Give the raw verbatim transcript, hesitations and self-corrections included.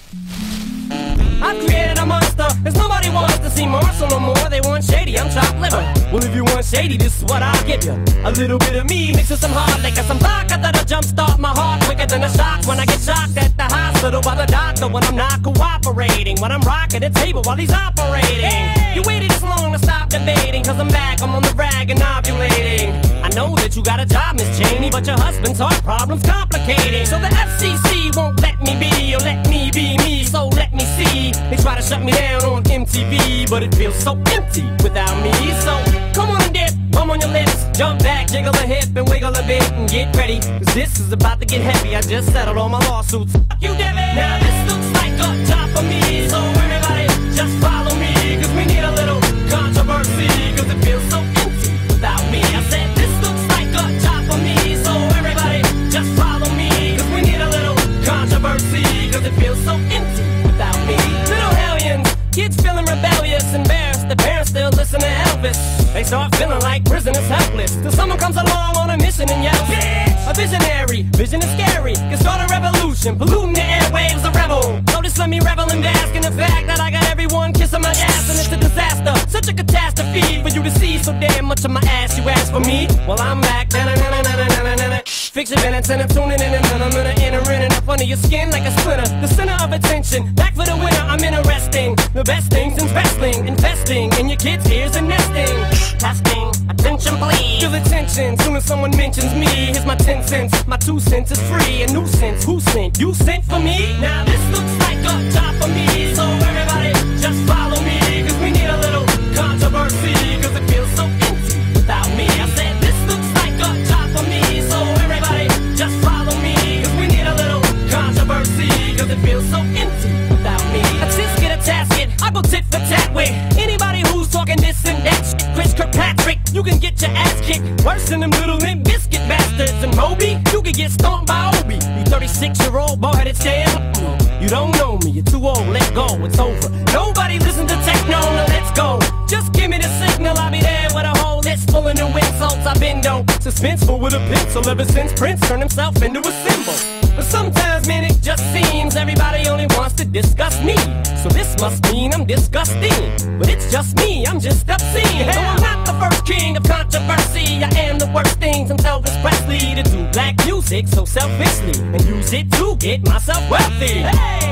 I've created a monster, cause nobody wants to see Marshall no more. They want shady, I'm chopped liver. Well, if you want shady, this is what I'll give you. A little bit of me mixed with some hard liquor, some vodka that'll jumpstart my heart quicker than a shock when I get shocked at the hospital by the doctor when I'm not cooperating, when I'm rocking the table while he's operating. Hey! You waited this long to stop debating, cause I'm back, I'm on the rag and ovulating. I know that you got a job, Miss Cheney, but your husband's heart problem's complicating. So the F C C won't let me be, or let me be me, so let me see. They try to shut me down on M T V, but it feels so empty without me. So come on and dip, bum on your lips, jump back, jiggle a hip and wiggle a bit and get ready, cause this is about to get heavy. I just settled all my lawsuits. Fuck you, Debbie. Now this looks like a job for me, so everybody just follow me, cause we need a little controversy, cause it feels so empty without me. I said this looks like a job for me, so everybody just follow me, cause we need a little controversy, cause it feels so empty without me. Little hellions, kids feeling rebellious, embarrassed, the parents still listen to Elvis. They start feeling like prisoners helpless, till someone comes along on a mission and yells, bitch! A visionary, vision is scary, can start a revolution, polluting the airwaves, a rebel. So just let me revel and bask in the fact that I got everyone kissing my ass, and it's a disaster, such a catastrophe for you to see so damn much of my ass. You ask for me, well I'm back. Fix your minutes and I'm tuning in and then I'm gonna enter in and up under your skin like a splinter. The center of attention, back for the winner, I'm interesting. The best things in wrestling, investing in your kids' ears and nesting. Testing, attention please. Feel attention, soon as someone mentions me. Here's my ten cents, my two cents is free. A nuisance, who sent? You sent for me? Now this looks like a job for me, so everybody just follow me, cause we need a little controversy, cause it feels so empty without me. I said this looks like a job for me, so everybody just follow me, cause we need a little controversy, cause it feels so empty without me. I just get a tasket, I go tit for tat with anybody who's talking this and that shit. Chris Kirkpatrick, you can get your ass kicked worse than them little Limp Bizkit bastards. And Moby, you can get stomped by Obi. You thirty-six year old boy-headed stand. You don't know me, you're too old, let go, it's over. Nobody listen to techno, now let's go. Just give me the signal, I'll be there with a whole list full of new insults. I've been though suspenseful with a pencil ever since Prince turned himself into a symbol. But sometimes, man, it just seems everybody only wants to discuss me. So this must mean I'm disgusting. But it's just me, I'm just obscene. No, I'm not the first king of controversy. I am the worst thing since Elvis Presley to do black music so selfishly and use it to get myself wealthy. Hey!